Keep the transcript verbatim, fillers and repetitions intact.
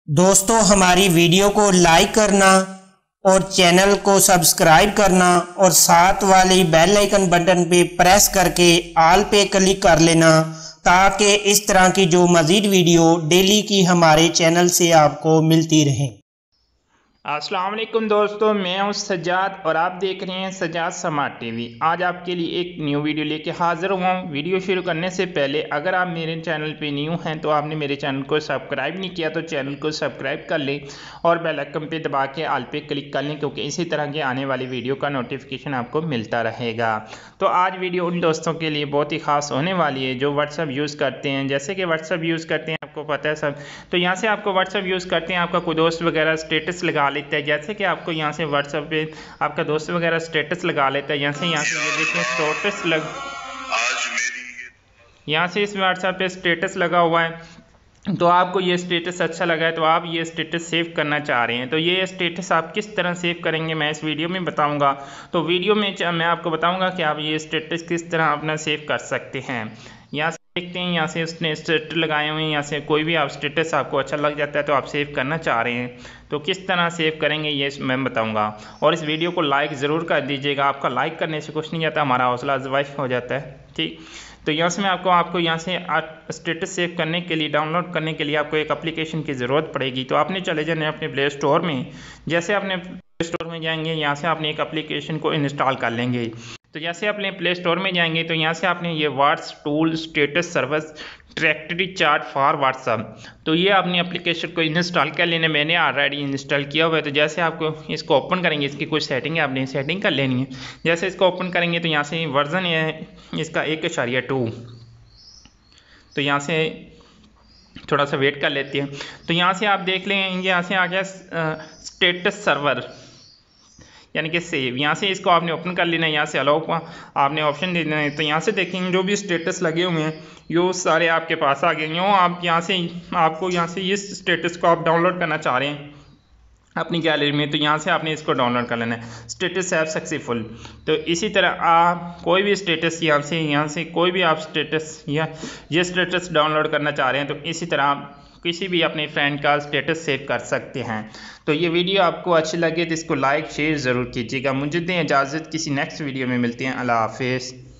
दोस्तों, हमारी वीडियो को लाइक करना और चैनल को सब्सक्राइब करना और साथ वाली बेल आइकन बटन पे प्रेस करके ऑल पे क्लिक कर लेना ताकि इस तरह की जो मज़ीद वीडियो डेली की हमारे चैनल से आपको मिलती रहे। अस्सलाम वालेकुम दोस्तों, मैं हूं सज्जाद और आप देख रहे हैं सज्जाद स्मार्ट टीवी। आज आपके लिए एक न्यू वीडियो लेके हाजिर हुआ हूं। वीडियो शुरू करने से पहले अगर आप मेरे चैनल पे न्यू हैं तो आपने मेरे चैनल को सब्सक्राइब नहीं किया तो चैनल को सब्सक्राइब कर लें और बेल आइकन पे दबा के ऑल पे क्लिक कर लें, क्योंकि इसी तरह की आने वाली वीडियो का नोटिफिकेशन आपको मिलता रहेगा। तो आज वीडियो उन दोस्तों के लिए बहुत ही ख़ास होने वाली है जो व्हाट्सअप यूज़ करते हैं। जैसे कि व्हाट्सअप यूज़ करते हैं, आपको पता है सब, तो यहाँ से आपको व्हाट्सअप यूज़ करते हैं, आपका कोई दोस्त वगैरह स्टेटस लगा लेता है। जैसे कि आपको यहाँ से व्हाट्सएप पे आपका दोस्त वगैरह स्टेटस लगा लेता है। यहाँ से यहाँ से ये देखिए स्टेटस लग आज मेरी यहाँ से इस व्हाट्सएप पे स्टेटस लगा हुआ है। तो आपको ये स्टेटस अच्छा लगा है तो आप ये स्टेटस सेव करना चाह रहे हैं, तो ये स्टेटस आप किस तरह सेव करेंगे मैं इस वीडियो में बताऊंगा। तो वीडियो में मैं आपको बताऊंगा कि आप ये स्टेटस किस तरह अपना सेव कर सकते हैं। यहाँ से देखते हैं, यहाँ से उसने स्टेटस लगाए हुए हैं। यहाँ से कोई भी आप स्टेटस आपको अच्छा लग जाता है तो आप सेव करना चाह रहे हैं, तो किस तरह सेव करेंगे ये मैं बताऊंगा। और इस वीडियो को लाइक ज़रूर कर दीजिएगा, आपका लाइक करने से कुछ नहीं जाता, हमारा हौसला अफजाई हो जाता है। ठीक, तो यहाँ से मैं आपको आपको यहाँ से स्टेटस सेव करने के लिए, डाउनलोड करने के लिए आपको एक एप्लीकेशन की ज़रूरत पड़ेगी। तो आपने चले जाना अपने प्ले स्टोर में। जैसे आपने प्ले स्टोर में जाएंगे, यहाँ से आपने एक एप्लीकेशन को इंस्टॉल कर लेंगे। तो जैसे अपने प्ले स्टोर में जाएंगे तो यहाँ से आपने ये what's tool status service directory chart for WhatsApp, तो ये आपने एप्लीकेशन को इंस्टॉल कर लेना। मैंने ऑलरेडी इंस्टॉल किया हुआ है। तो जैसे आपको इसको ओपन करेंगे, इसकी कुछ सेटिंग है आपने सेटिंग कर लेनी है। जैसे इसको ओपन करेंगे तो यहाँ से वर्जन है इसका एक इशारिया टू, तो यहाँ से थोड़ा सा वेट कर लेते हैं। तो यहाँ से आप देख लेंगे, यहाँ से आ गया स्टेटस सर्वर यानी कि सेव। यहाँ से इसको आपने ओपन कर लेना है, यहाँ से अलाउ का आपने ऑप्शन दे देना है। तो यहाँ से देखेंगे जो भी स्टेटस लगे हुए हैं यो सारे आपके पास आ गए। यूँ आप यहाँ से आपको यहाँ से इस स्टेटस को आप डाउनलोड करना चाह रहे हैं अपनी गैलरी में, तो यहाँ से आपने इसको डाउनलोड कर लेना है, स्टेटस ऐप सक्सेसफुल। तो इसी तरह आप कोई भी स्टेटस यहाँ से यहाँ से कोई भी आप स्टेटस या ये स्टेटस डाउनलोड करना चाह रहे हैं तो इसी तरह आप किसी भी अपने फ्रेंड का स्टेटस सेव कर सकते हैं। तो ये वीडियो आपको अच्छी लगे तो इसको लाइक शेयर ज़रूर कीजिएगा। मुझे दें इजाज़त, किसी नेक्स्ट वीडियो में मिलते हैं। अल्लाह हाफिज़।